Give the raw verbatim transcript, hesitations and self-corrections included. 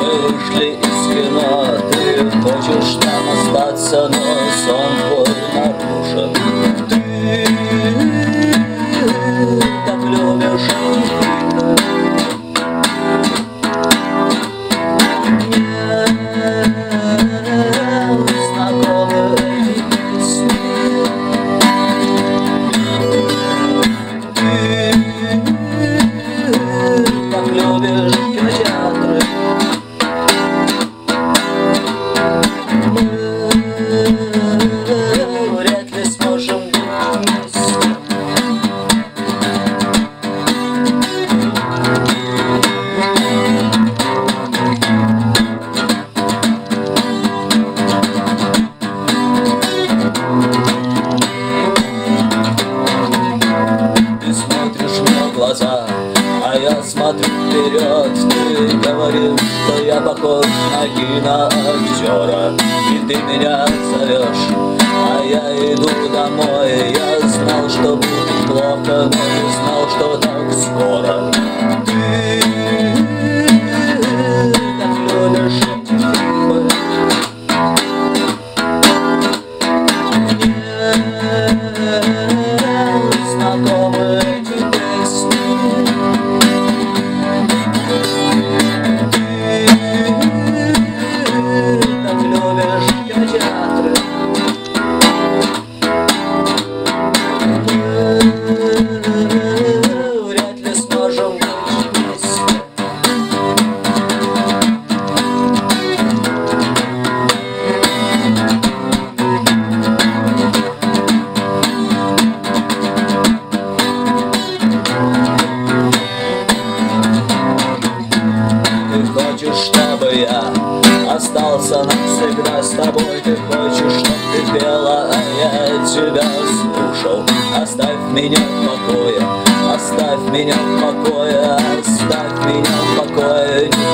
вышли из кино. Ты хочешь там остаться, но сон твой нарушен. Ты так любишь знакомы эти песни. Ты так любишь кинотеатры. Мы вряд ли сможем быть вместе. Ты смотришь мне в глаза, а я смотрю вперед. Ты говоришь, что я похож на киноактера, и ты меня зовешь, а я иду домой. Я знал, что будет плохо, но не знал, что так скоро. Ты так любишь эти фильмы. Мне знакомы эти песни. Так любишь кинотеатры. Мы вряд ли сможем быть вместе. Ты хочешь, чтобы я остался навсегда с тобой. Ты хочешь, чтоб ты пела, а я тебя слушал. Оставь меня в покое, оставь меня в покое, оставь меня в покое.